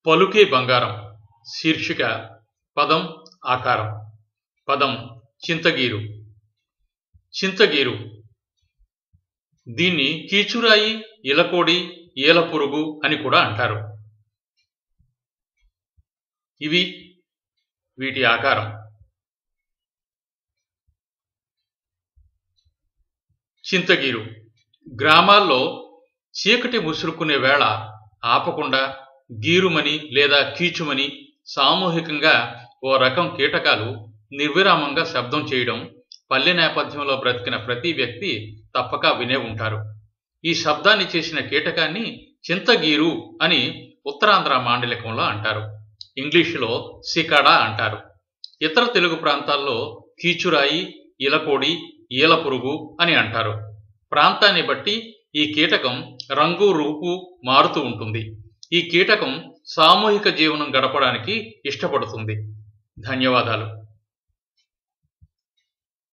పలుకే బంగారం. శీర్షిక పదం ఆకారం. పదం చింతగీరు. చింతగీరు దీన్ని కీచురాయి, ఇలకోడి, ఈలపురుగు అని కూడా అంటారు. ఇవి వీటి ఆకారం. చింతగీరు గ్రామాల్లో చీకటి ముసురుకునే వేళ ఆపకుండా గీరుమని లేదా కీచుమని సామూహికంగా ఓ రకం కీటకాలు నిర్విరామంగా శబ్దం చేయడం పల్లె నేపథ్యంలో బ్రతికిన ప్రతి వ్యక్తి తప్పక వినే ఉంటారు. ఈ శబ్దాన్ని చేసిన కీటకాన్ని చింతగీరు అని ఉత్తరాంధ్ర మాండలికంలో అంటారు. ఇంగ్లీషులో సికాడా అంటారు. ఇతర తెలుగు ప్రాంతాల్లో కీచురాయి, ఇలకోడి, ఈలపురుగు అని అంటారు. ప్రాంతాన్ని బట్టి ఈ కీటకం రంగు రూపు మారుతూ ఉంటుంది. ఈ కీటకం సామూహిక జీవనం గడపడానికి ఇష్టపడుతుంది. ధన్యవాదాలు.